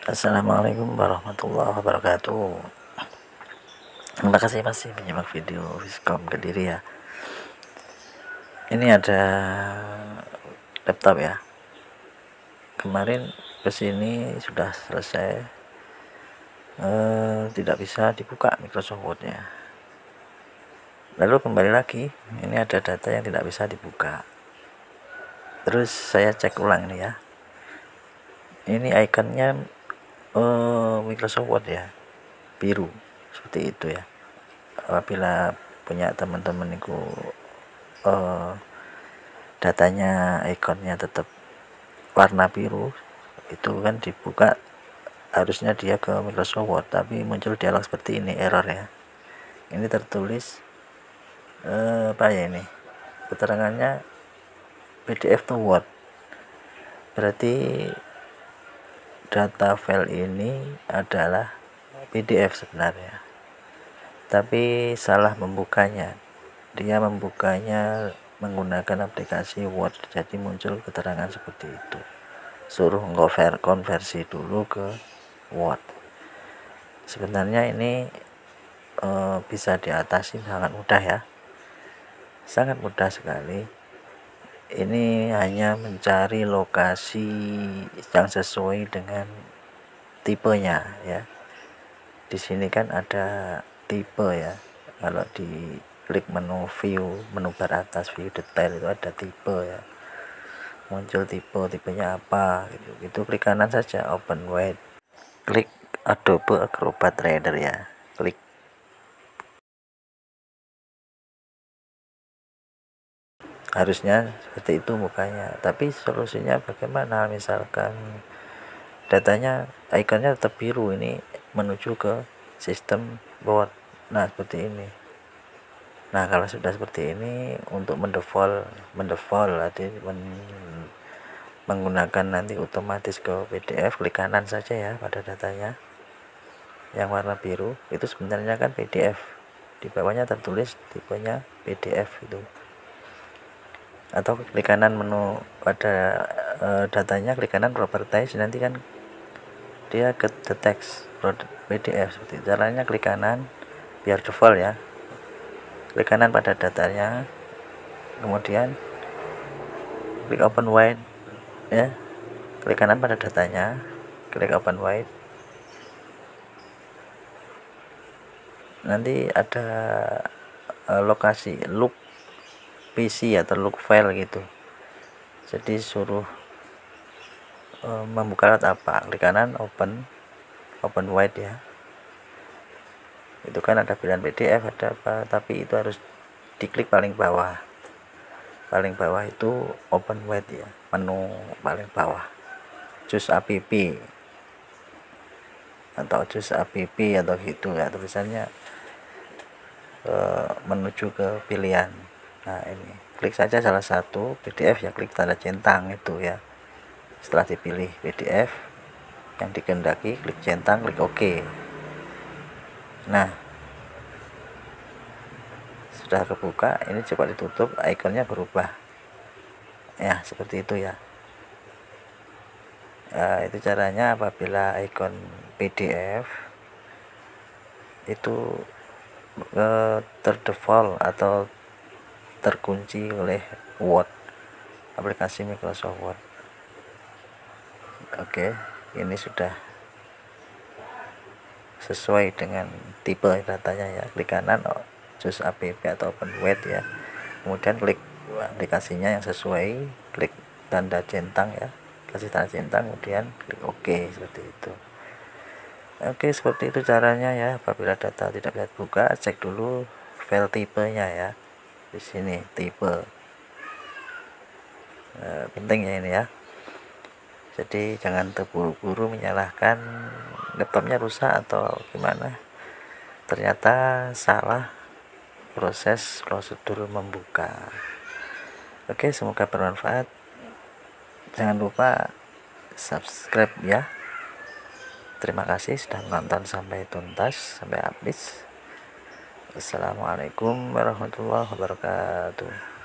Assalamualaikum warahmatullahi wabarakatuh. Terima kasih masih menyimak video Viscom Kediri ya. Ini ada laptop ya. Kemarin kesini sudah selesai, tidak bisa dibuka Microsoft Word-nya. Lalu kembali lagi, ini ada data yang tidak bisa dibuka. Terus saya cek ulang ini ya. Ini ikonnya Microsoft Word ya, biru seperti itu ya. Apabila punya teman-teman itu datanya ikonnya tetap warna biru, itu kan dibuka harusnya dia ke Microsoft Word, tapi muncul dialog seperti ini, error ya. Ini tertulis apa ya, ini keterangannya PDF to Word, berarti data file ini adalah PDF sebenarnya, tapi salah membukanya. Dia membukanya menggunakan aplikasi Word, jadi muncul keterangan seperti itu. Suruh konversi dulu ke Word. Sebenarnya ini bisa diatasi sangat mudah ya, sangat mudah sekali. Ini hanya mencari lokasi yang sesuai dengan tipenya ya. Di sini kan ada tipe ya. Kalau di klik menu view, menu bar atas view detail, itu ada tipe ya. Muncul tipenya apa gitu. Itu klik kanan saja, open wide. Klik Adobe Acrobat Reader ya. Klik. Harusnya seperti itu mukanya. Tapi solusinya bagaimana? Misalkan datanya ikonnya tetap biru, ini menuju ke sistem Word. Nah, seperti ini. Nah, kalau sudah seperti ini, untuk mendefault menggunakan nanti otomatis ke PDF, klik kanan saja ya pada datanya yang warna biru. Itu sebenarnya kan PDF, di bawahnya tertulis tipenya PDF itu. Atau klik kanan menu pada datanya, klik kanan properties, nanti kan dia ke the text PDF seperti itu. Caranya klik kanan biar default ya, klik kanan pada datanya, kemudian klik open wide ya, klik kanan pada datanya, klik open wide. Nanti ada lokasi look PC atau look file gitu, jadi suruh membuka apa, klik kanan open wide ya. Itu kan ada pilihan PDF, ada apa, tapi itu harus diklik paling bawah itu open wide ya, menu paling bawah, choose app atau choose app atau gitu ya, tulisannya menuju ke pilihan. Nah, ini klik saja salah satu PDF ya, klik tanda centang itu ya. Setelah dipilih PDF yang dikehendaki, klik centang, klik OK. Nah, sudah kebuka, ini coba ditutup, ikonnya berubah ya, seperti itu ya. Itu caranya apabila ikon PDF itu terdefault atau terkunci oleh Word, aplikasi Microsoft Word. Oke, ini sudah sesuai dengan tipe datanya ya. Klik kanan choose app atau open wide ya, kemudian klik aplikasinya yang sesuai, klik tanda centang ya, kasih tanda centang, kemudian klik OK, seperti itu. Oke, seperti itu caranya ya. Apabila data tidak bisa dibuka, cek dulu file tipenya ya. Di sini tipe penting ya ini ya. Jadi jangan terburu-buru menyalahkan laptopnya rusak atau gimana, ternyata salah prosedur membuka. Oke, semoga bermanfaat. Jangan lupa subscribe ya. Terima kasih sudah menonton sampai tuntas, sampai habis. Assalamualaikum warahmatullahi wabarakatuh.